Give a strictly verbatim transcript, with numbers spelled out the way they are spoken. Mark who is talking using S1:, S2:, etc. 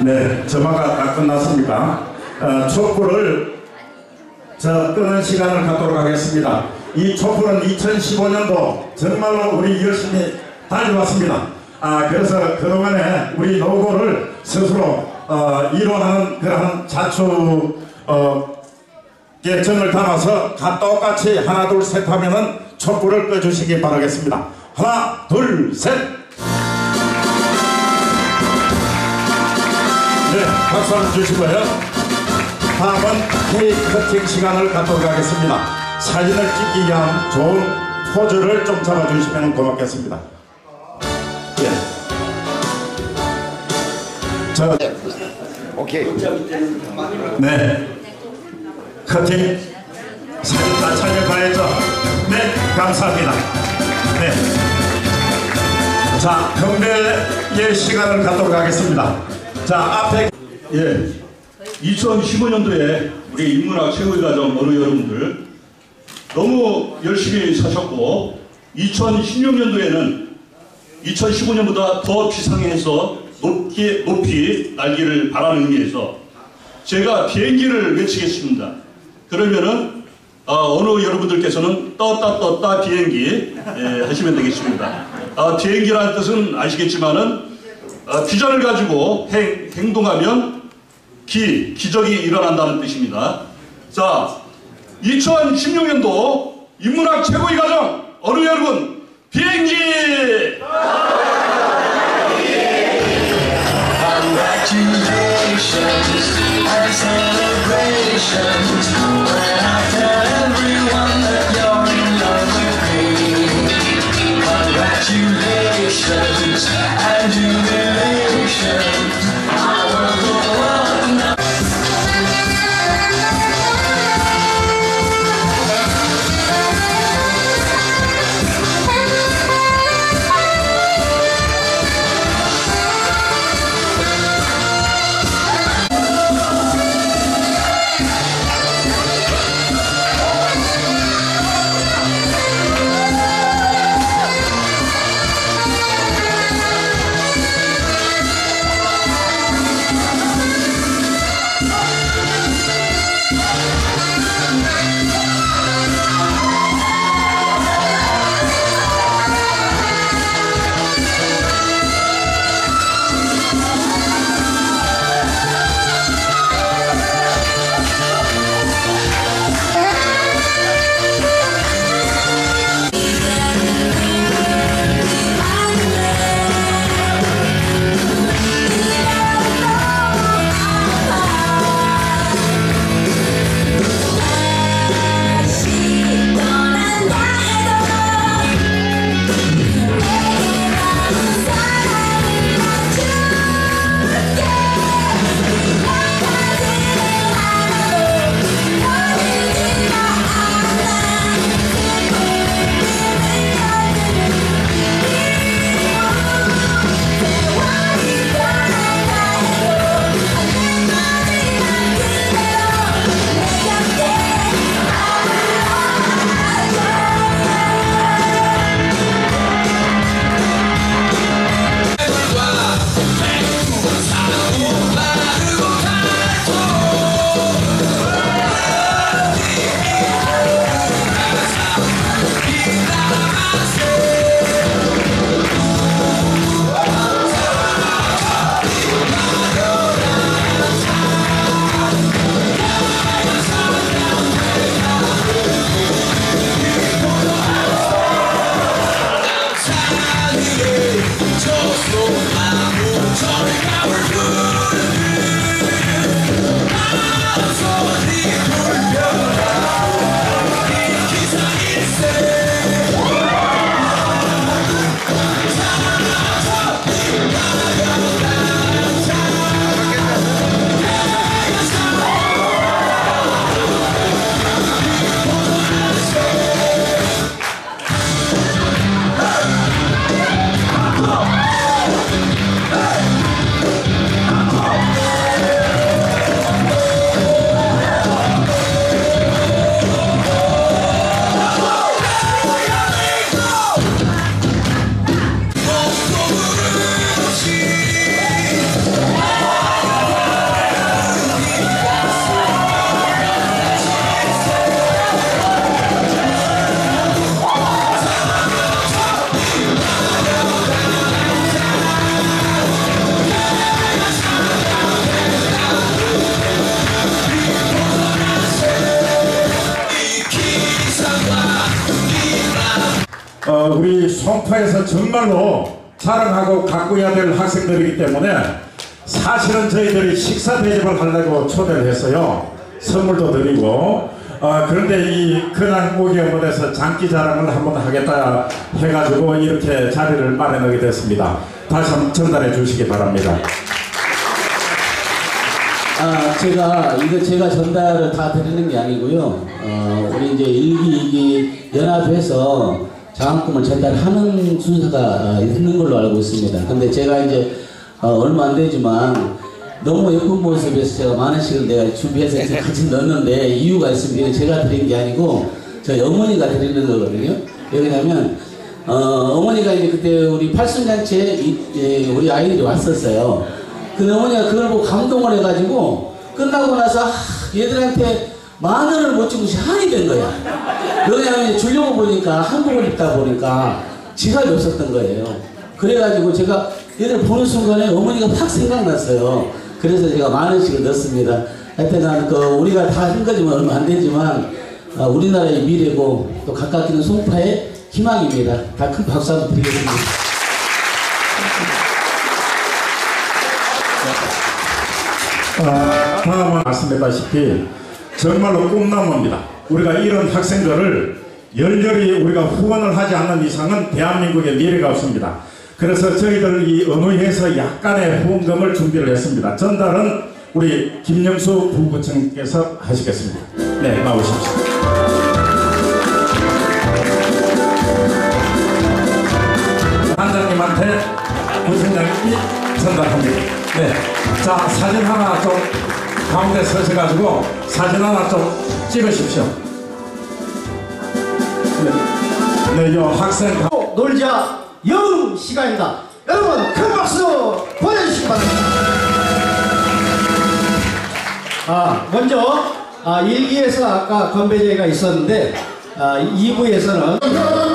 S1: 네, 점화가 다 끝났습니다. 어, 촛불을 저 끄는 시간을 갖도록 하겠습니다. 이 촛불은 이천십오 년도 정말로 우리 열심히 달려왔습니다. 아, 그래서 그동안에 우리 노고를 스스로 어, 이루어하는 그러한 자축 어, 결정을 담아서 다 똑같이 하나 둘 셋 하면은 촛불을 꺼주시기 바라겠습니다. 하나 둘 셋. 네, 박수 한번 주시고요. 다음은 케이크 커팅 시간을 갖도록 하겠습니다. 사진을 찍기 위한 좋은 포즈를 좀 잡아주시면 고맙겠습니다. 예. 저,
S2: 오케이.
S1: 네. 커팅 사진 다 촬영가야죠. 네, 감사합니다. 네. 자, 경례의 시간을 갖도록 하겠습니다. 자, 앞에
S3: 예, 이천십오 년도에 우리 인문학 최고의 과정 어느 여러분들 너무 열심히 사셨고 이천십육 년도에는 이천십오 년보다 더 비상해서 높이, 높이 날기를 바라는 의미에서 제가 비행기를 외치겠습니다. 그러면은 어, 어느 여러분들께서는 떴다 떴다 비행기 예, 하시면 되겠습니다. 어, 비행기라는 뜻은 아시겠지만은 어, 비전을 가지고 행, 행동하면 기, 기적이 일어난다는 뜻입니다. 자, 이천십육 년도 인문학 최고의 과정 어느 여러분 비행기! Congratulations and celebrations when I tell everyone that you're in love with me. Congratulations and jubilations. I will go on now.
S1: 송파에서 정말로 자랑하고 가꾸어야 될 학생들이기 때문에 사실은 저희들이 식사 대접을 하려고 초대를 했어요. 선물도 드리고 어, 그런데 이 근황 모기업원에서 장기 자랑을 한번 하겠다 해가지고 이렇게 자리를 마련하게 됐습니다. 다시 한번 전달해 주시기 바랍니다.
S2: 아, 제가, 이거 제가 전달을 다 드리는 게 아니고요. 어, 우리 이제 일기, 이기 연합해서 장학금을 전달하는 순서가 있는 걸로 알고 있습니다. 근데 제가 이제, 어, 얼마 안 되지만, 너무 예쁜 모습에서 제가 만 원씩을 내가 준비해서 같이 넣었는데, 이유가 있습니다. 제가 드린 게 아니고, 저희 어머니가 드리는 거거든요. 왜냐면, 어, 어머니가 이제 그때 우리 팔순잔치에 이, 예, 우리 아이들이 왔었어요. 근데 어머니가 그걸 보고 감동을 해가지고 끝나고 나서 아, 얘들한테 만 원을 못 주고 한이 된 거야. 왜냐하면 주려고 보니까 한복을 입다 보니까 지갑이 없었던 거예요. 그래가지고 제가 얘들 보는 순간에 어머니가 확 생각났어요. 그래서 제가 만 원씩을 넣었습니다. 하여튼 그 우리가 다 한 거지만 얼마 안 되지만 어, 우리나라의 미래고 또 가깝게는 송파의 희망입니다. 다 큰 박수 한번 드리겠습니다.
S1: 어, 다음은 말씀드렸다시피 정말로 꿈나무입니다. 우리가 이런 학생들을 열렬히 우리가 후원을 하지 않는 이상은 대한민국의 미래가 없습니다. 그래서 저희들 이 은의회에서 약간의 후원금을 준비를 했습니다. 전달은 우리 김영수 부부장께서 하시겠습니다. 네, 나오십시오. 단장님한테 부총장님이 전달합니다. 네, 자 사진 하나 좀 가운데 서셔가지고 사진 하나 좀 찍으십시오. 네, 네, 요 학생 가...
S4: 놀자 영 시간입니다. 여러분 큰 박수 보내주시기 바랍니다. 아 먼저 아, 일 기에서 아까 건배제가 있었는데 아, 이 부에서는